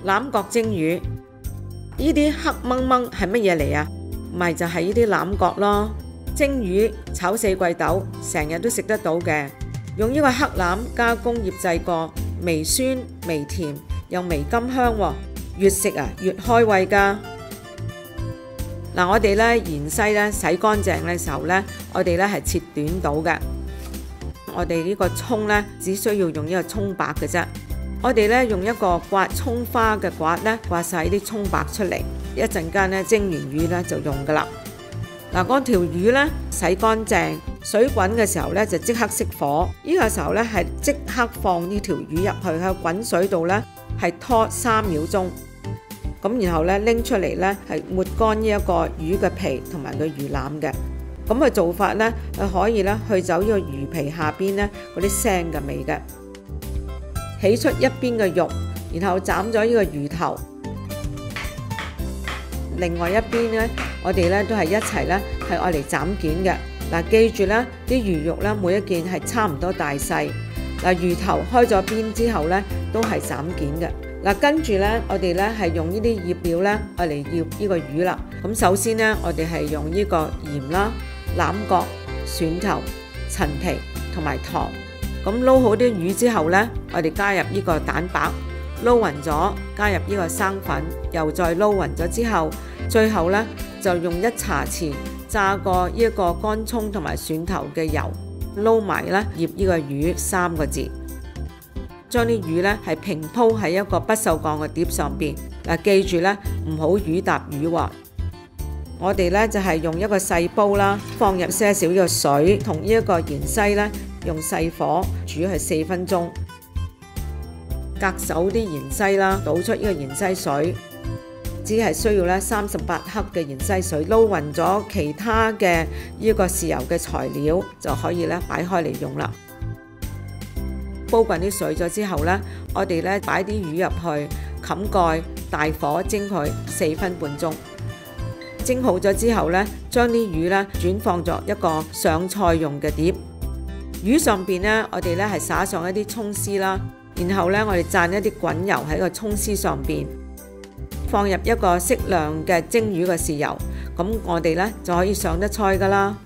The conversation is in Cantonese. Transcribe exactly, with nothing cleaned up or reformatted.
欖角蒸魚，呢啲黑掹掹係乜嘢嚟啊？咪就係呢啲欖角咯。蒸魚炒四季豆，成日都食得到嘅。用呢個黑欖加工醃製過，微酸微甜又微甘香喎，越食啊越開胃㗎。嗱，我哋咧芫茜咧洗乾淨嘅時候咧，我哋咧係切短到嘅。我哋呢個葱咧只需要用呢個葱白嘅啫。我哋咧用一個刮葱花嘅刮咧刮晒啲葱白出嚟，一陣間咧蒸完魚咧就用㗎啦。嗱，嗰條魚咧洗乾淨，水滾嘅時候咧就即刻熄火。呢個時候咧係即刻放呢條魚入去喺滾水度咧係拖三秒鐘。咁然後咧拎出嚟咧係抹乾呢一個魚嘅皮同埋個魚腩嘅。咁嘅做法咧係可以咧去走呢個魚皮下邊咧嗰啲腥嘅味嘅。起出一邊嘅肉，然後斬咗呢個魚頭。另外一邊咧，我哋咧都係一齊咧係愛嚟斬件嘅。嗱，記住咧啲魚肉咧每一件係差唔多大細。嗱，魚頭開咗邊之後咧都係斬件嘅。嗱，跟住咧我哋咧係用呢啲醃料咧愛嚟醃呢個魚啦。咁首先咧我哋係用呢個鹽啦、欖角、蒜頭、陳皮同埋糖。咁撈好啲魚之後呢，我哋加入呢個蛋白，撈勻咗，加入呢個生粉，又再撈勻咗之後，最後呢，就用一茶匙炸過呢一個乾葱同埋蒜頭嘅油，撈埋呢醃呢個魚三個字，將啲魚呢係平鋪喺一個不鏽鋼嘅碟上邊。嗱，記住呢，唔好魚搭魚喎。我哋呢就係用一個細煲啦，放入些少呢個水同呢一個芫茜呢。用細火煮係四分鐘，隔手啲芫茜啦，倒出呢個芫茜水，只係需要咧三十八克嘅芫茜水，撈勻咗其他嘅呢個豉油嘅材料就可以咧擺開嚟用啦。煲滾啲水咗之後咧，我哋咧擺啲魚入去，冚蓋，大火蒸佢四分半鐘。蒸好咗之後咧，將啲魚咧轉放咗一個上菜用嘅碟。魚上邊咧，我哋咧係撒上一啲葱絲啦，然後咧我哋蘸一啲滾油喺個葱絲上邊，放入一個適量嘅蒸魚嘅豉油，咁我哋咧就可以上得菜噶啦。